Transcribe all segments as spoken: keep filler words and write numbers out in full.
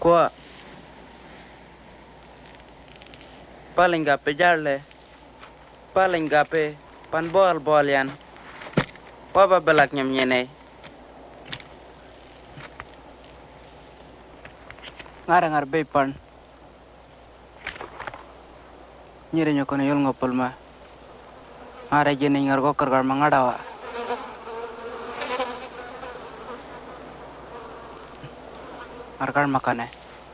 Kwa paling gape jarle paling gape pan bol bol yan papa belak nyam nyene ngar ngar be pan nyere nyoko ne yol ngopol ma ara jene ngar gokar gar mangadawa argar makane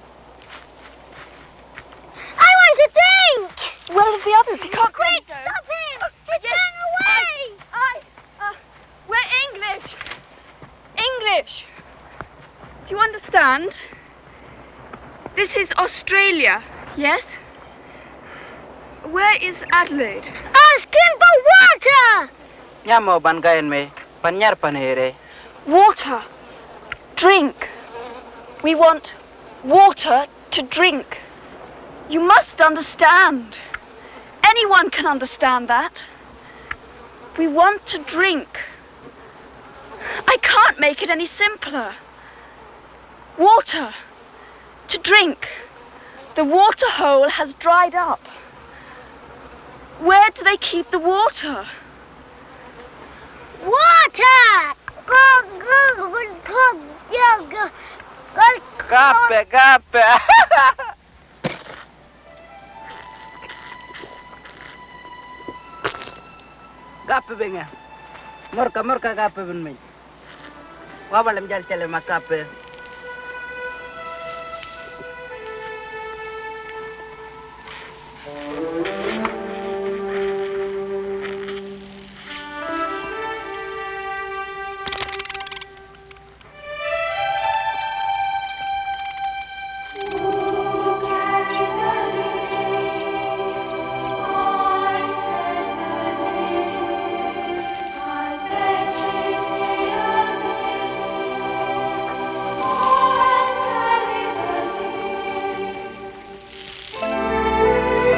I want to think. Where are the others? You can't quick stop him. We're going away. I uh, we're English. English. Do you understand? This is Australia, yes? Where is Adelaide? Ask him for water. nyamo ban gayen me panyar panere Water. Drink. We want water to drink. You must understand. Anyone can understand that. We want to drink. I can't make it any simpler. Water. To drink. The water hole has dried up. Where do they keep the water? Water. Go, go, go, go, go, go. gape gape gape benga morka morka gape ben me wabalem jal chale makape